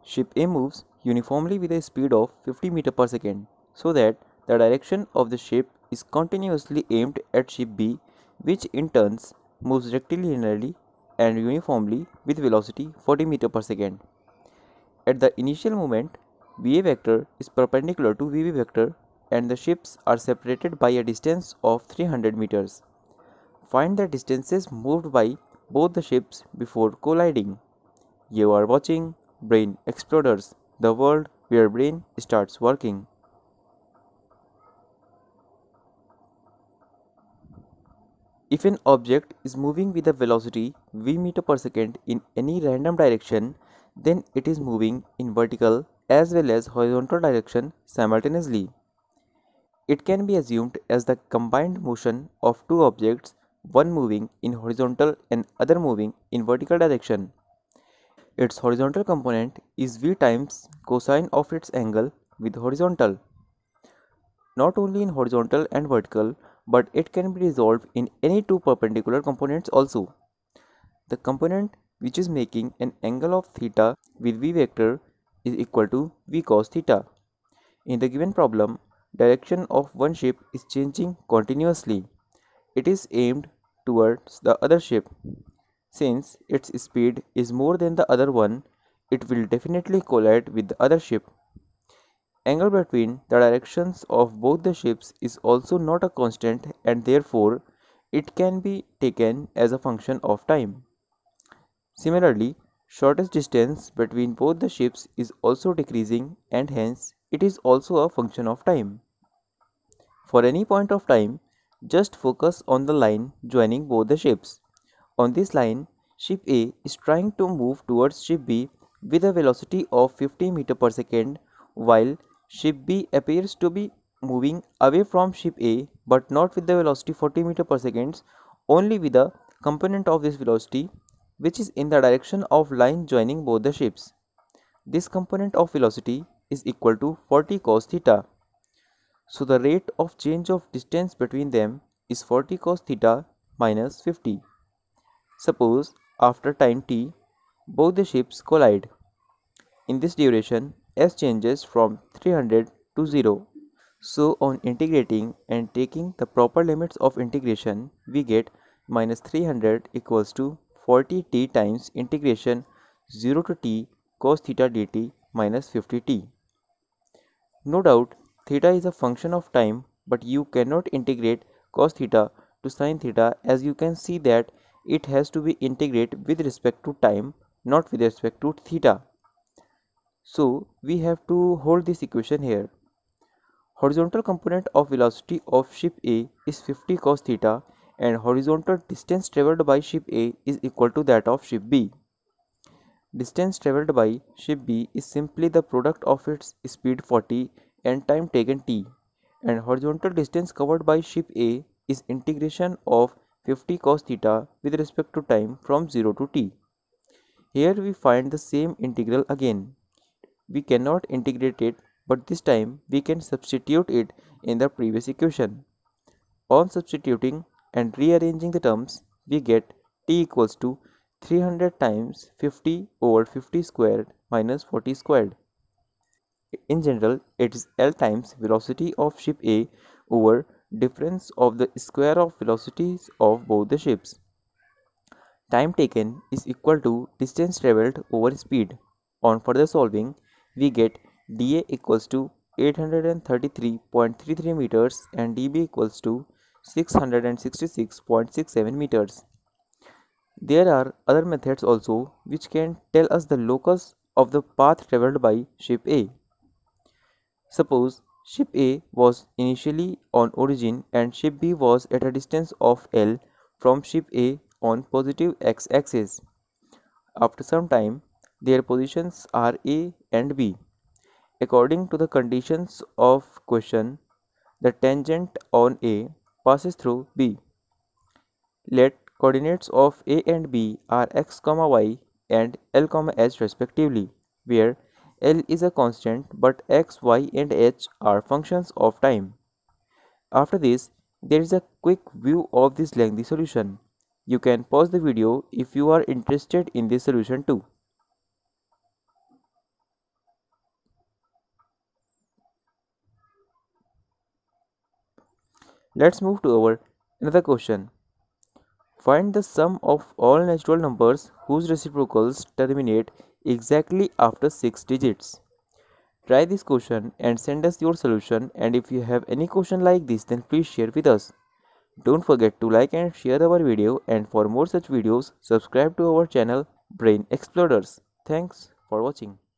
Ship A moves uniformly with a speed of 50 meters per second, so that the direction of the ship is continuously aimed at ship B, which in turn moves rectilinearly and uniformly with velocity 40 meters per second. At the initial moment, VA vector is perpendicular to VB vector and the ships are separated by a distance of 300 meters. Find the distances moved by both the ships before colliding. You are watching Brain Explorers, the world where brain starts working. If an object is moving with a velocity v meter per second in any random direction, then it is moving in vertical as well as horizontal direction simultaneously. It can be assumed as the combined motion of two objects, one moving in horizontal and other moving in vertical direction. Its horizontal component is v times cosine of its angle with horizontal. Not only in horizontal and vertical, but it can be resolved in any two perpendicular components also. The component which is making an angle of theta with v vector is equal to v cos theta. In the given problem, direction of one ship is changing continuously. It is aimed towards the other ship. Since its speed is more than the other one, it will definitely collide with the other ship. Angle between the directions of both the ships is also not a constant and therefore it can be taken as a function of time. Similarly, shortest distance between both the ships is also decreasing and hence it is also a function of time. For any point of time, just focus on the line joining both the ships. On this line, ship A is trying to move towards ship B with a velocity of 50 meters per second, while ship B appears to be moving away from ship A but not with the velocity 40 meters per second, only with a component of this velocity which is in the direction of line joining both the ships. This component of velocity is equal to 40 cos theta. So the rate of change of distance between them is 40 cos theta minus 50. Suppose after time t, both the ships collide. In this duration, s changes from 300 to 0. So on integrating and taking the proper limits of integration, we get minus 300 equals to 40t times integration 0 to t cos theta dt minus 50t. No doubt, theta is a function of time, but you cannot integrate cos theta to sin theta, as you can see that it has to be integrated with respect to time, not with respect to theta. So we have to hold this equation here. Horizontal component of velocity of ship A is 50 cos theta and horizontal distance traveled by ship A is equal to that of ship B. Distance traveled by ship B is simply the product of its speed 40 and time taken t, and horizontal distance covered by ship A is integration of 50 cos theta with respect to time from 0 to t. Here we find the same integral again. We cannot integrate it, but this time we can substitute it in the previous equation. On substituting and rearranging the terms, we get t equals to 300 times 50 over 50 squared minus 40 squared. In general, it is L times velocity of ship A over difference of the square of velocities of both the ships. Time taken is equal to distance traveled over speed. On further solving, we get dA equals to 833.33 meters and dB equals to 666.67 meters. There are other methods also which can tell us the locus of the path traveled by ship A. Suppose ship A was initially on origin and ship B was at a distance of L from ship A on positive x-axis. After some time, their positions are A and B. According to the conditions of question, the tangent on A passes through B. Let coordinates of A and B are x, y and L, h respectively, where L is a constant but x, y and h are functions of time. After this, there is a quick view of this lengthy solution. You can pause the video if you are interested in this solution too. Let's move to our another question. Find the sum of all natural numbers whose reciprocals terminate exactly after 6 digits. Try this question and send us your solution, and if you have any question like this, then please share with us. Don't forget to like and share our video, and for more such videos subscribe to our channel Brain Explorers. Thanks for watching.